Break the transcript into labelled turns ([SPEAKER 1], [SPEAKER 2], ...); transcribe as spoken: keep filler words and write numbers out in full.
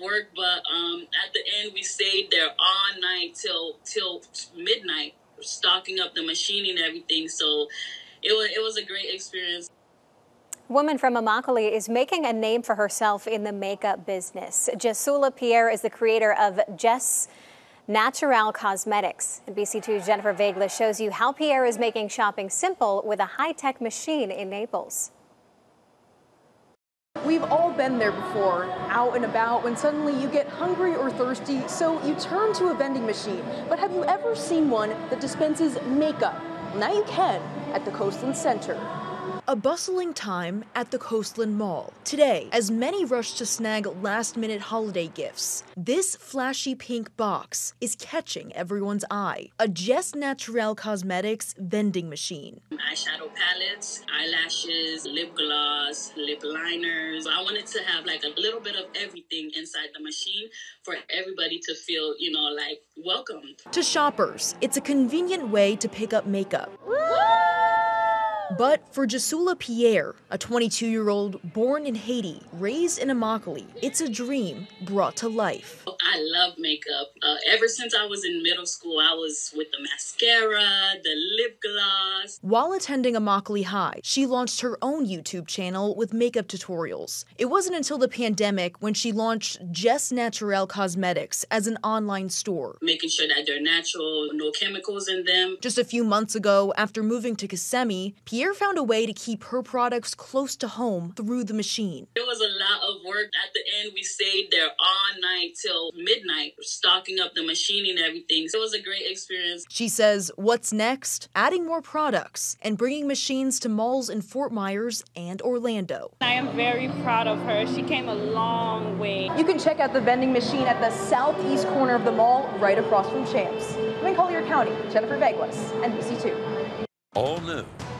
[SPEAKER 1] work, but um, at the end we stayed there all night till till midnight, stocking up the machine and everything. So it was it was a great experience.
[SPEAKER 2] Woman from Immokalee is making a name for herself in the makeup business. Jesula Pierre is the creator of Jess Natural Cosmetics. And B C two's Jennifer Vaglis shows you how Pierre is making shopping simple with a high-tech machine in Naples.
[SPEAKER 3] We've all been there before, out and about, when suddenly you get hungry or thirsty, so you turn to a vending machine. But have you ever seen one that dispenses makeup? Well, now you can at the Coastland Center. A bustling time at the Coastland Mall. Today, as many rush to snag last-minute holiday gifts, this flashy pink box is catching everyone's eye. A Jess Natural Cosmetics vending machine.
[SPEAKER 1] Eyeshadow palettes, eyelashes, lip gloss, lip liners. I wanted to have like a little bit of everything inside the machine for everybody to feel, you know, like welcomed.
[SPEAKER 3] To shoppers, it's a convenient way to pick up makeup. But for Jesula Pierre, a twenty-two-year-old born in Haiti, raised in Immokalee, it's a dream brought to life.
[SPEAKER 1] I love makeup. Uh, ever since I was in middle school, I was with the mascara, the lip gloss.
[SPEAKER 3] While attending Immokalee High, she launched her own YouTube channel with makeup tutorials. It wasn't until the pandemic when she launched Jess Natural Cosmetics as an online store.
[SPEAKER 1] Making sure that they're natural, no chemicals in them.
[SPEAKER 3] Just a few months ago, after moving to Kissimmee, Pierre found a way to keep her products close to home through the machine.
[SPEAKER 1] It was a lot of work. At the end, we stayed there all night till midnight, stocking up the machine and everything. So it was a great experience.
[SPEAKER 3] She says what's next? Adding more products and bringing machines to malls in Fort Myers and Orlando.
[SPEAKER 4] I am very proud of her. She came a long way.
[SPEAKER 3] You can check out the vending machine at the southeast corner of the mall, right across from Champs. I'm in Collier County. Jennifer Vaglis, N B C two.
[SPEAKER 5] All new